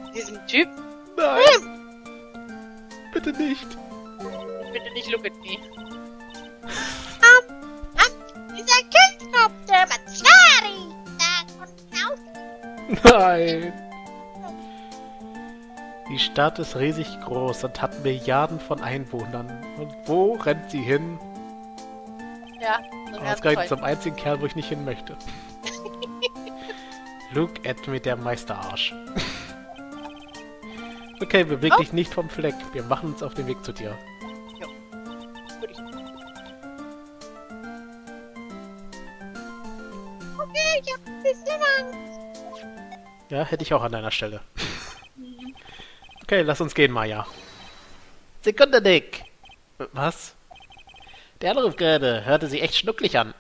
Diesen Typ? Nein! Bitte nicht! Bitte nicht look at me. Dieser Küchenkopf, der Mazzari, da kommt raus. Nein! Die Stadt ist riesig groß und hat Milliarden von Einwohnern. Und wo rennt sie hin? Ja, so Ausgerechnet zum einzigen Kerl, wo ich nicht hin möchte. Look at me, der Meisterarsch. Okay, beweg dich nicht vom Fleck. Wir machen uns auf den Weg zu dir. Okay, ich hab ein bisschen Angst. Ja, hätte ich auch an deiner Stelle. Okay, lass uns gehen, Maya. Sekunde, Dick! Was? Der Anruf gerade hörte sich echt schnucklig an.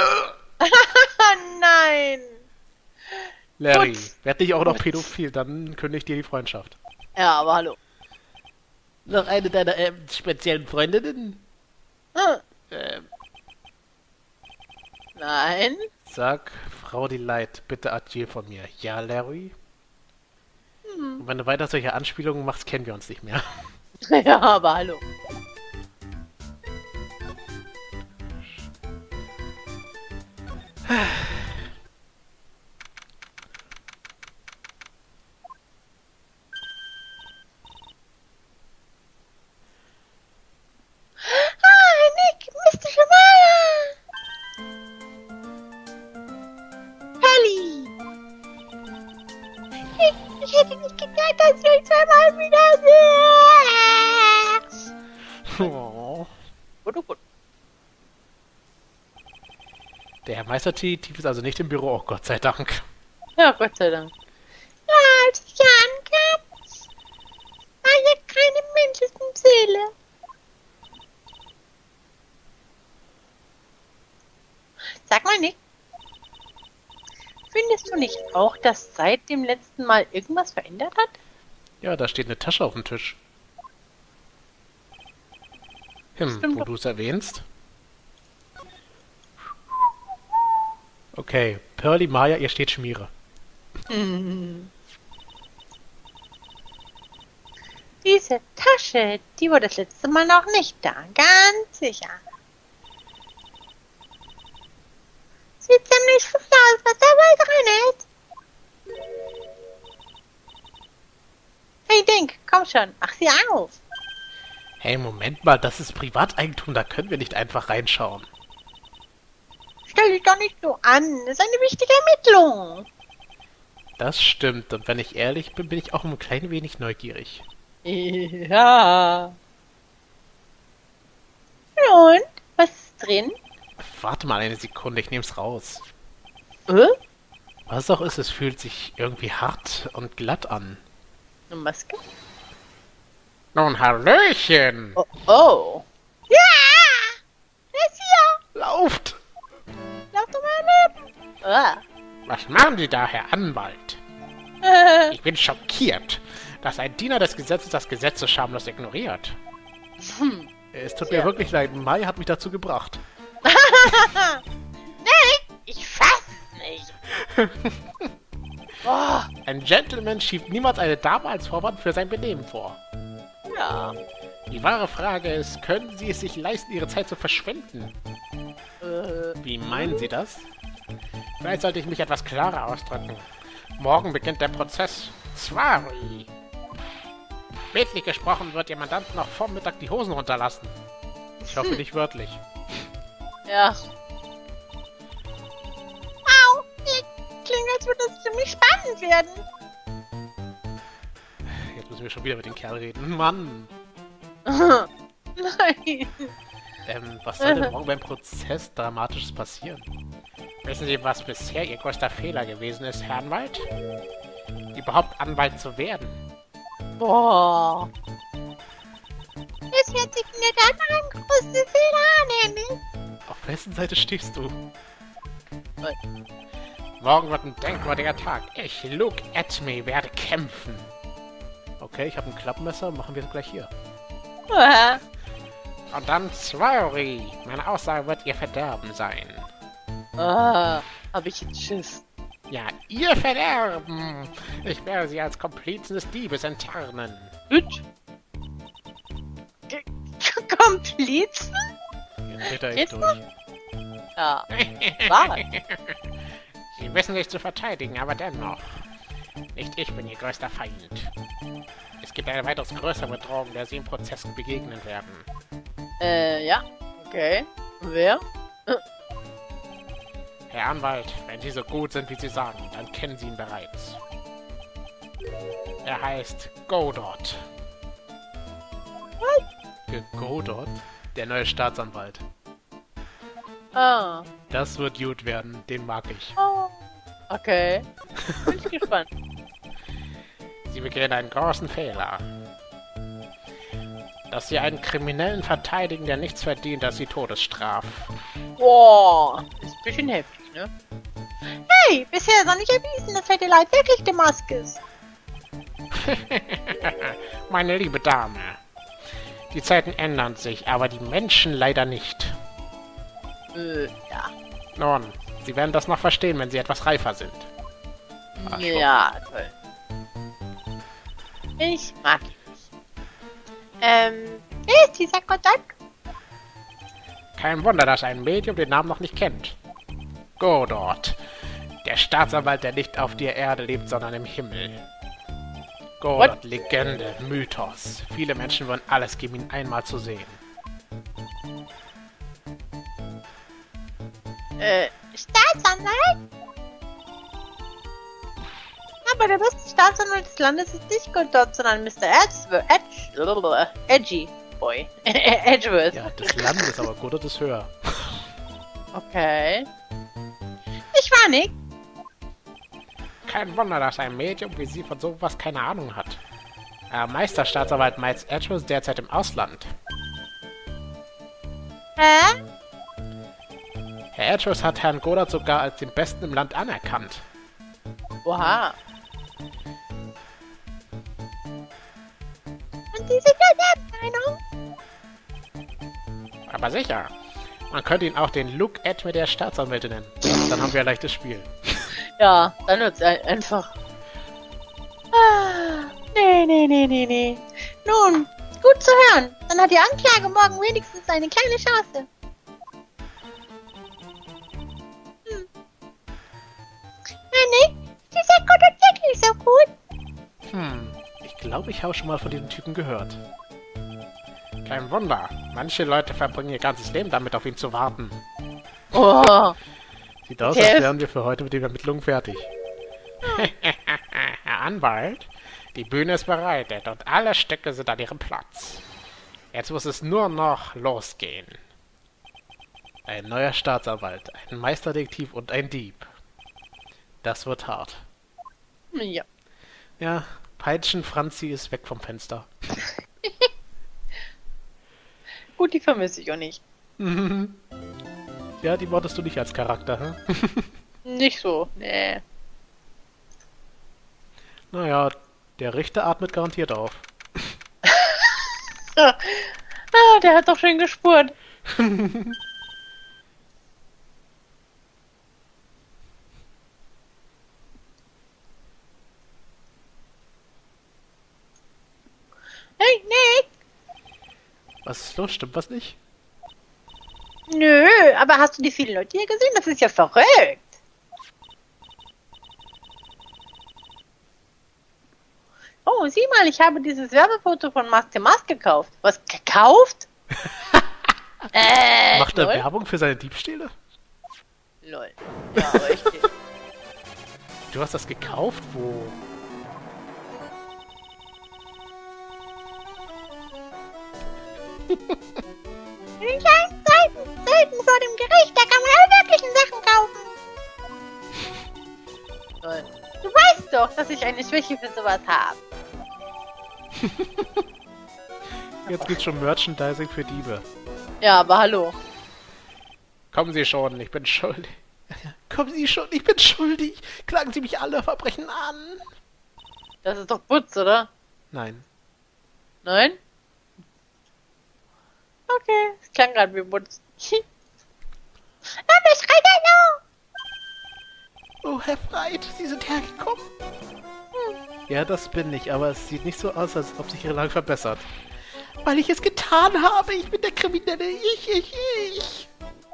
Nein! Larry, Gut. werd dich auch noch pädophil, dann kündige ich dir die Freundschaft. Ja, aber hallo. Noch eine deiner speziellen Freundinnen? Nein? Sag Frau Delight, bitte Adieu von mir. Ja, Larry? Und wenn du weiter solche Anspielungen machst, kennen wir uns nicht mehr. Ja, aber hallo. Nick, Mr. Shimaya. Pelli! Ich hätte nicht gedacht, dass wir uns einmal wiedersehen. Oh. Gut, gut. Der Herr Meistertief ist also nicht im Büro, oh Gott sei Dank. Ja, Gott sei Dank. Ja, als ich hier ankam, war hier keine Menschenseele. Sag mal, Nick. Findest du nicht auch, dass seit dem letzten Mal irgendwas verändert hat? Ja, da steht eine Tasche auf dem Tisch. Stimmt Wo doch. du es erwähnst. Okay, Pearly, Maya, ihr steht Schmiere. Diese Tasche, die war das letzte Mal noch nicht da, ganz sicher. Sieht ziemlich frisch aus, was dabei drin ist. Hey, Dink, komm schon, mach sie auf. Hey, Moment mal, das ist Privateigentum, da können wir nicht einfach reinschauen. Stell dich doch nicht so an, das ist eine wichtige Ermittlung. Das stimmt, und wenn ich ehrlich bin, bin ich auch ein klein wenig neugierig. Ja. Und, was ist drin? Warte mal eine Sekunde, ich nehm's raus. Eine Was auch ist, es fühlt sich irgendwie hart und glatt an. Maske? Nun, Hallöchen! Oh, oh. Ja, er ist hier. Lauft! Lauf doch mal neben. Ah. Was machen Sie da, Herr Anwalt? Ich bin schockiert, dass ein Diener des Gesetzes das Gesetz so schamlos ignoriert. Es tut mir wirklich leid, Mai hat mich dazu gebracht. Nee, ich fass nicht. Oh, Ein Gentleman schiebt niemals eine Dame als Vorwand für sein Benehmen vor. ja. Die wahre Frage ist, können Sie es sich leisten, Ihre Zeit zu verschwenden? Wie meinen Sie das? Vielleicht sollte ich mich etwas klarer ausdrücken. Morgen beginnt der Prozess. Zwari. Bildlich gesprochen wird Ihr Mandant noch vor Mittag die Hosen runterlassen. Ich hoffe nicht wörtlich. Ja. Au, klingt, als würde es ziemlich spannend werden. Jetzt müssen wir schon wieder mit dem Kerl reden. Mann! Nein. Was soll denn morgen beim Prozess Dramatisches passieren? Wissen Sie, was bisher Ihr größter Fehler gewesen ist, Herr Anwalt? Überhaupt Anwalt zu werden. Boah. Es hört sich in der Tat nach einem großen Fehler an, Emil. Auf wessen Seite stehst du? Morgen wird ein denkwürdiger Tag. Ich, Look at me, werde kämpfen. Okay, ich habe ein Klappmesser, machen wir es gleich hier. Und dann Swary. Meine Aussage wird ihr Verderben sein. Ah, hab ich jetzt Schiss. Ja, ihr Verderben! Ich werde sie als Komplizen des Diebes enttarnen. Hüt. Komplizen? Jetzt dreht er echt Geht's durch. Ja. War. Sie wissen sich zu verteidigen, aber dennoch. Nicht ich bin ihr größter Feind. Es gibt eine weitaus größere Bedrohung, der Sie im Prozess begegnen werden. Ja. Okay. Wer? Herr Anwalt, wenn Sie so gut sind, wie Sie sagen, dann kennen Sie ihn bereits. Er heißt Godot. Godot? Der neue Staatsanwalt. Ah. Das wird gut werden, den mag ich. Oh. Okay. Bin ich gespannt. Sie begehen einen großen Fehler. Dass Sie einen Kriminellen verteidigen, der nichts verdient, als die Todesstrafe. Boah. Ist ein bisschen heftig, ne? Hey, bisher ist noch nicht erwiesen, dass Fette Leid wirklich der Mask ist. Meine liebe Dame. Die Zeiten ändern sich, aber die Menschen leider nicht. Ja. Nun, Sie werden das noch verstehen, wenn Sie etwas reifer sind. Ach, Ja, toll. Ich mag ihn nicht. Wer ist dieser Kontakt? Kein Wunder, dass ein Medium den Namen noch nicht kennt. Godot. Der Staatsanwalt, der nicht auf der Erde lebt, sondern im Himmel. Godot, Legende, Mythos. Viele Menschen wollen alles geben, ihn einmal zu sehen. Staatsanwalt? Aber der beste Staatsanwalt des Landes ist nicht Godot, sondern Mr. Edgy Boy. Edgeworth. Ja, das Land ist aber Godot ist höher. Okay. Ich war nicht. Kein Wunder, dass ein Medium wie Sie von sowas keine Ahnung hat. Meisterstaatsanwalt Miles Edgeworth ist derzeit im Ausland. Hä? Herr Edgeworth hat Herrn Godot sogar als den Besten im Land anerkannt. Oha. Und Sie sind der Meinung? Aber sicher. Man könnte ihn auch den Luke Edge mit der Staatsanwältin nennen. Dann haben wir ein leichtes Spiel. Ja, dann wird's einfach. Ah, nee. Nun, gut zu hören. Dann hat die Anklage morgen wenigstens eine kleine Chance. Nick, ist dieser Godot wirklich so gut? Ich glaube, ich habe schon mal von diesem Typen gehört. Kein Wunder. Manche Leute verbringen ihr ganzes Leben damit, auf ihn zu warten. Oh. Sieht aus, als wären wir für heute mit den Ermittlungen fertig. Herr Anwalt, die Bühne ist bereitet und alle Stücke sind an ihrem Platz. Jetzt muss es nur noch losgehen. Ein neuer Staatsanwalt, ein Meisterdetektiv und ein Dieb. Das wird hart. Ja. Ja, Peitschen Franzi ist weg vom Fenster. Gut, die vermisse ich auch nicht. Ja, die wolltest du nicht als Charakter, hä? Nicht so, nee. Naja, der Richter atmet garantiert auf. Der hat doch schön gespurt. Hey, Nick! Was ist los? Stimmt was nicht? Nö, aber hast du die vielen Leute hier gesehen? Das ist ja verrückt. Oh, sieh mal, ich habe dieses Werbefoto von Master Mask gekauft. Was, gekauft? Macht er lol. Werbung für seine Diebstähle? Lol. Ja, richtig. Du hast das gekauft? Wo? In den kleinen Zeiten vor dem Gericht, da kann man alle möglichen Sachen kaufen. Lol. Du weißt doch, dass ich eine Schwäche für sowas habe. Jetzt gibt's schon Merchandising für Diebe. Ja, aber hallo. Kommen Sie schon, ich bin schuldig. Kommen Sie schon, ich bin schuldig. Klagen Sie mich alle Verbrechen an. Das ist doch Putz, oder? Nein. Nein? Okay, es klang gerade wie Putz. Was schreit er noch? Oh, Herr Freit, Sie sind hergekommen. Ja, das bin ich, aber es sieht nicht so aus, als ob sich Ihre Lage verbessert. Weil ich es getan habe. Ich bin der Kriminelle. Ich.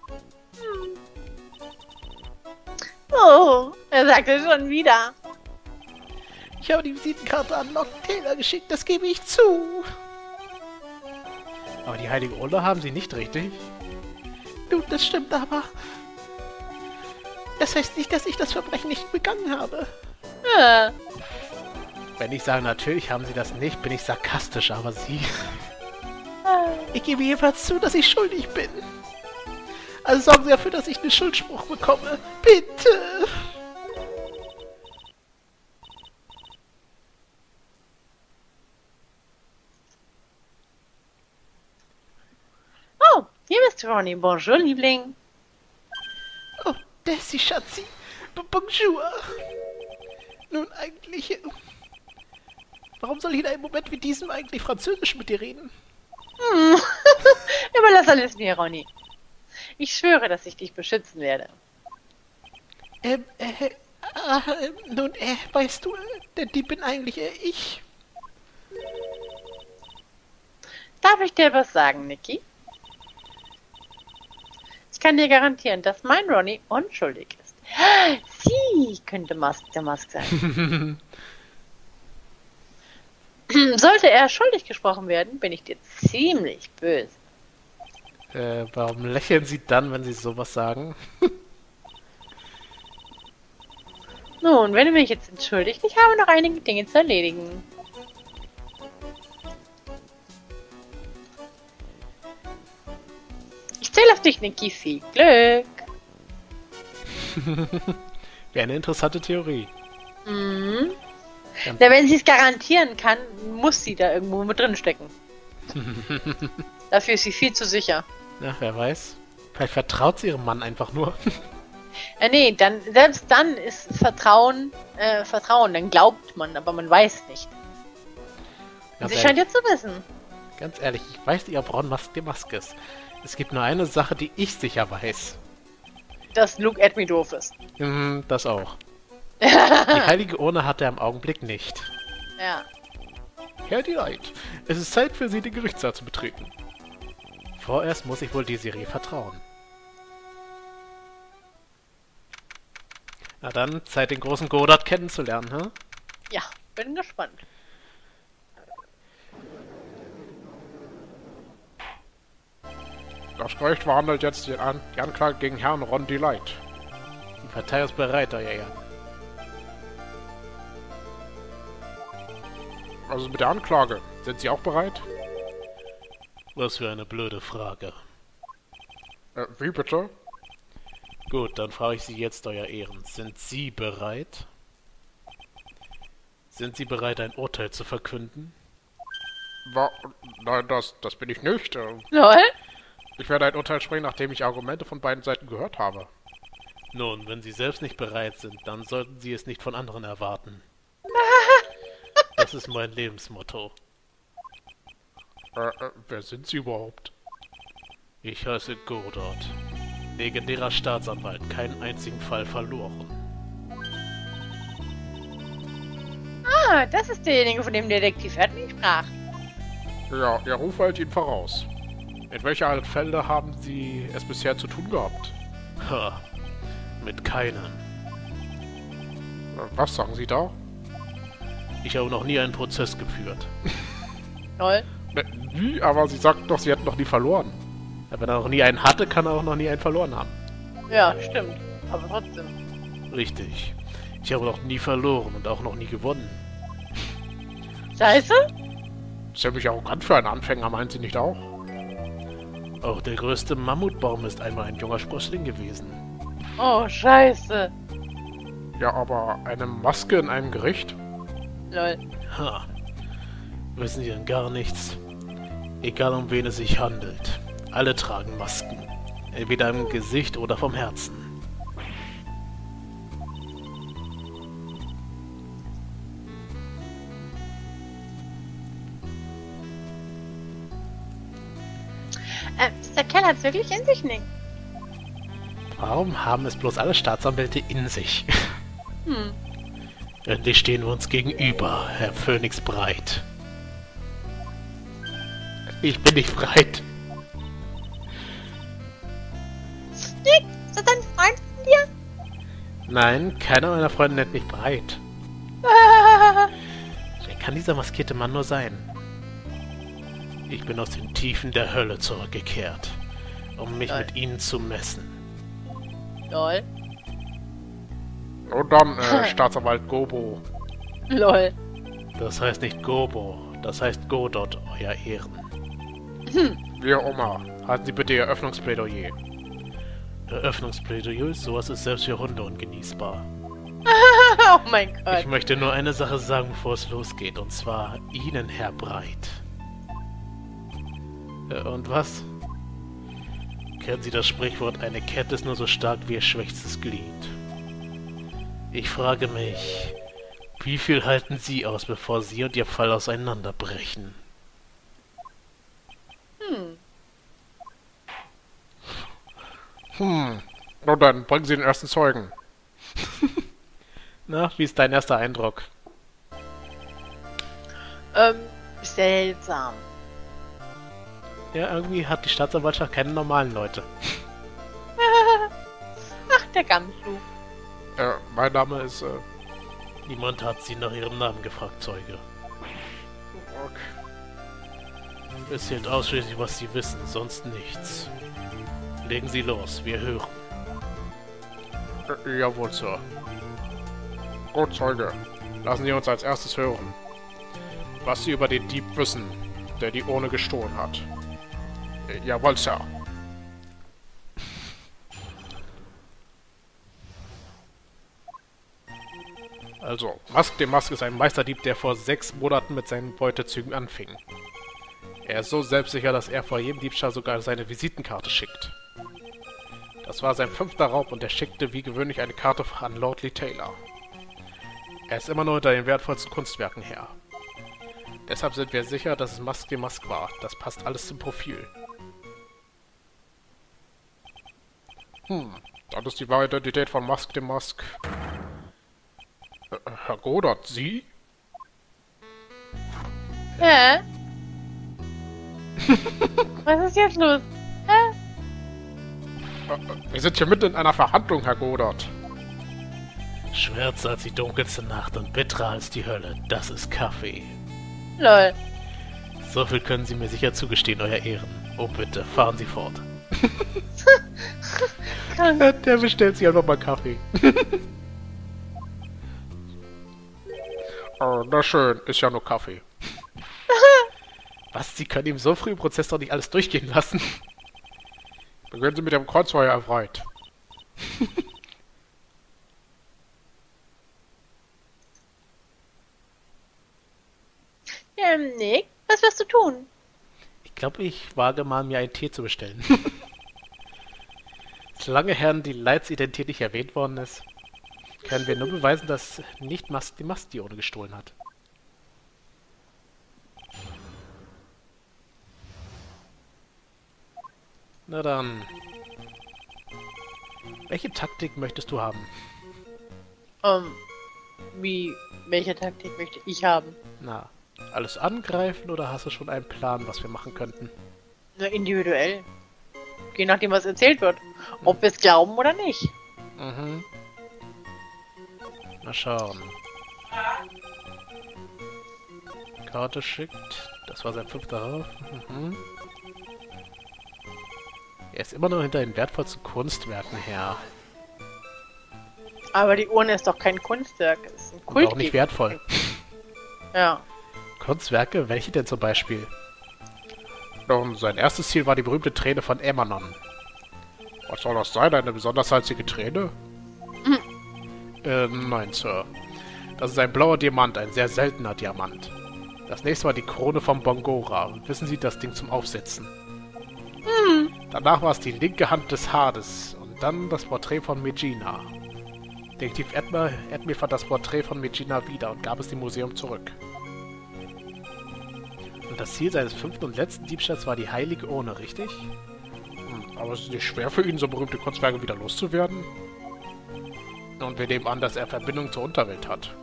Oh, er sagt es schon wieder. Ich habe die Visitenkarte an Lord Taylor geschickt, das gebe ich zu. Aber die heilige Urne haben Sie nicht, richtig? Du, das stimmt aber. Das heißt nicht, dass ich das Verbrechen nicht begangen habe. Wenn ich sage, natürlich haben Sie das nicht, bin ich sarkastisch, aber Sie... Ich gebe jedenfalls zu, dass ich schuldig bin. Also sorgen Sie dafür, dass ich einen Schuldspruch bekomme. Bitte! Oh, hier bist du, Ronny. Bonjour, Liebling. Oh, Daisy, Schatzi. Bonjour. Nun, eigentlich... Warum soll ich in einem Moment wie diesem eigentlich Französisch mit dir reden? Überlass alles mir, Ronny. Ich schwöre, dass ich dich beschützen werde. Nun, weißt du, die bin eigentlich ich. Darf ich dir was sagen, Niki? Ich kann dir garantieren, dass mein Ronny unschuldig ist. Sie könnte der Mask sein. Sollte er schuldig gesprochen werden, bin ich dir ziemlich böse. Warum lächeln Sie dann, wenn Sie sowas sagen? Nun, wenn du mich jetzt entschuldigst, ich habe noch einige Dinge zu erledigen. Ich zähle auf dich, Niki. Viel Glück. Wäre eine interessante Theorie. Mhm. Ja, wenn sie es garantieren kann, muss sie da irgendwo mit drin stecken. Dafür ist sie viel zu sicher. Ja, wer weiß. Vielleicht vertraut sie ihrem Mann einfach nur. Nee, selbst dann ist Vertrauen, dann glaubt man, aber man weiß nicht. Und sie scheint ja zu wissen. Ganz ehrlich, ich weiß nicht, ob Ron die Maske ist. Es gibt nur eine Sache, die ich sicher weiß. Dass Luke Edmy doof ist. Das auch. Die heilige Urne hat er im Augenblick nicht. Ja. Herr Delight, es ist Zeit für Sie, den Gerichtssaal zu betreten. Vorerst muss ich wohl Desiree vertrauen. Na dann, Zeit den großen Godard kennenzulernen, hm? Ja, bin gespannt. Das Gericht verhandelt jetzt die Anklage gegen Herrn Ron Delight. Die Partei ist bereit, Euer Ehren. Also mit der Anklage. Sind Sie auch bereit? Was für eine blöde Frage. Wie bitte? Gut, dann frage ich Sie jetzt, Euer Ehren. Sind Sie bereit? Sind Sie bereit, ein Urteil zu verkünden? Nein, das bin ich nicht. Lol? Ich werde ein Urteil sprechen, nachdem ich Argumente von beiden Seiten gehört habe. Nun, wenn Sie selbst nicht bereit sind, dann sollten Sie es nicht von anderen erwarten. Das ist mein Lebensmotto. Wer sind Sie überhaupt? Ich heiße Godard. Legendärer Staatsanwalt, keinen einzigen Fall verloren. Ah, das ist derjenige, von dem Detektiv Edmy sprach. Ja, Ihr Ruf eilt Ihnen voraus. Mit welcher Art Fälle haben Sie es bisher zu tun gehabt? Ha, mit keinen. Was sagen Sie da? Ich habe noch nie einen Prozess geführt. Lol. Wie? Aber Sie sagten doch, Sie hätten noch nie verloren. Ja, wenn er noch nie einen hatte, kann er auch noch nie einen verloren haben. Ja, stimmt. Aber trotzdem. Richtig. Ich habe noch nie verloren und auch noch nie gewonnen. Scheiße? Ziemlich arrogant für einen Anfänger, meint Sie nicht auch? Auch der größte Mammutbaum ist einmal ein junger Sprössling gewesen. Oh, scheiße. Ja, aber eine Maske in einem Gericht? Lol. Ha. Wissen Sie denn gar nichts? Egal um wen es sich handelt. Alle tragen Masken. Entweder im Gesicht oder vom Herzen. Dieser Kerl hat's wirklich in sich, Nick. Warum haben es bloß alle Staatsanwälte in sich? Hm. Endlich stehen wir uns gegenüber, Herr Phönix Breit. Ich bin nicht breit. Nick, ist das ein Freund von dir? Nein, keiner meiner Freunde nennt mich breit. Wer kann dieser maskierte Mann nur sein? Ich bin aus den Tiefen der Hölle zurückgekehrt, um mich mit ihnen zu messen. Lol. Und dann, Staatsanwalt Gobo. Lol. Das heißt nicht Gobo, das heißt Godot, euer Ehren. Wie auch immer, halten Sie bitte Ihr Eröffnungsplädoyer. Eröffnungsplädoyer? Sowas ist selbst für Hunde ungenießbar. Oh mein Gott. Ich möchte nur eine Sache sagen, bevor es losgeht, und zwar Ihnen, Herr Breit. Und was? Kennen Sie das Sprichwort, eine Kette ist nur so stark wie ihr schwächstes Glied? Ich frage mich, wie viel halten Sie aus, bevor Sie und Ihr Fall auseinanderbrechen? Nun dann, bringen Sie den ersten Zeugen. Na, wie ist dein erster Eindruck? Seltsam. Ja, irgendwie hat die Staatsanwaltschaft keine normalen Leute. Ach, der Gamschuh. Mein Name ist, Niemand hat Sie nach Ihrem Namen gefragt, Zeuge. Okay. Es zählt ausschließlich, was Sie wissen, sonst nichts. Legen Sie los, wir hören. Jawohl, Sir. Gut, Zeuge. Lassen Sie uns als erstes hören, was Sie über den Dieb wissen, der die Urne gestohlen hat. Jawohl, Sir. Also, Mask dem Mask ist ein Meisterdieb, der vor 6 Monaten mit seinen Beutezügen anfing. Er ist so selbstsicher, dass er vor jedem Diebstahl sogar seine Visitenkarte schickt. Das war sein 5. Raub und er schickte wie gewöhnlich eine Karte an Lord Lee Taylor. Er ist immer nur hinter den wertvollsten Kunstwerken her. Deshalb sind wir sicher, dass es Mask dem Mask war. Das passt alles zum Profil. Dann ist die wahre Identität von Mask dem Mask. Herr Godot, Sie? Was ist jetzt los? Wir sind hier mitten in einer Verhandlung, Herr Godot. Schwärzer als die dunkelste Nacht und bitterer als die Hölle. Das ist Kaffee. Lol. So viel können Sie mir sicher zugestehen, Euer Ehren. Oh bitte, fahren Sie fort. Der bestellt sich einfach mal Kaffee. Oh, na schön, ist ja nur Kaffee. Was? Sie können ihm so früh im Prozess doch nicht alles durchgehen lassen? Beginnen Sie mit dem Kreuzfeuer, Herr Breit. Nick, was wirst du tun? Ich glaube, ich wage mal, mir einen Tee zu bestellen. Solange Herrn die Leitsidentität nicht erwähnt worden ist, können wir nur beweisen, dass nicht Mask die Mask die Urne gestohlen hat. Na dann. Welche Taktik möchtest du haben? Welche Taktik möchte ich haben? Na, alles angreifen oder hast du schon einen Plan, was wir machen könnten? Na, individuell. Je nachdem, was erzählt wird. Ob wir es glauben oder nicht. Mhm. Mal schauen. Karte schickt. Das war sein 5. Rauf. Mhm. Er ist immer noch hinter den wertvollsten Kunstwerken her. Aber die Urne ist doch kein Kunstwerk. Es ist ein Und Kult. auch nicht wertvoll. Ja. Kunstwerke? Welche denn zum Beispiel? Nun, sein erstes Ziel war die berühmte Träne von Emanon. Was soll das sein? Eine besonders salzige Träne? Nein, Sir. Das ist ein blauer Diamant, ein sehr seltener Diamant. Das nächste war die Krone von Bongora. Wissen Sie, das Ding zum Aufsetzen. Danach war es die linke Hand des Hades und dann das Porträt von Megina. Detektiv Edmir fand das Porträt von Megina wieder und gab es dem Museum zurück. Und das Ziel seines 5. und letzten Diebstahls war die heilige Urne, richtig? Aber es ist nicht schwer für ihn, so berühmte Kunstwerke wieder loszuwerden? Und wir nehmen an, dass er Verbindung zur Unterwelt hat.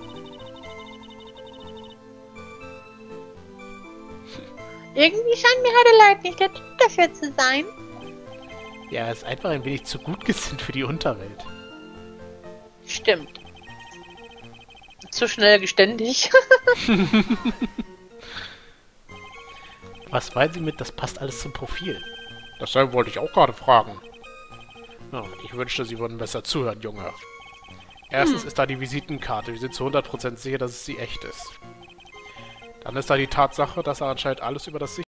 Irgendwie scheint mir Heideleit nicht der Typ dafür zu sein. Ja, er ist einfach ein wenig zu gut gesinnt für die Unterwelt. Stimmt. Zu schnell geständig. Was meinen Sie mit, das passt alles zum Profil? Dasselbe wollte ich auch gerade fragen. Ja, ich wünschte, Sie würden besser zuhören, Junge. Erstens ist da die Visitenkarte. Wir sind zu 100% sicher, dass es sie echt ist. Dann ist da die Tatsache, dass er anscheinend alles über das